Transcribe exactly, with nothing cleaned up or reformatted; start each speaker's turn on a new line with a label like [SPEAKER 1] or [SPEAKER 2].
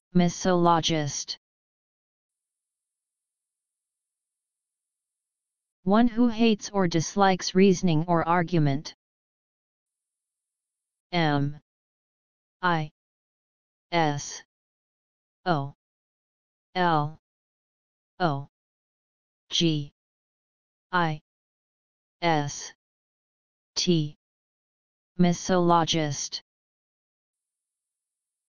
[SPEAKER 1] Misologist. One who hates or dislikes reasoning or argument. M I S O L O G I S T. Misologist.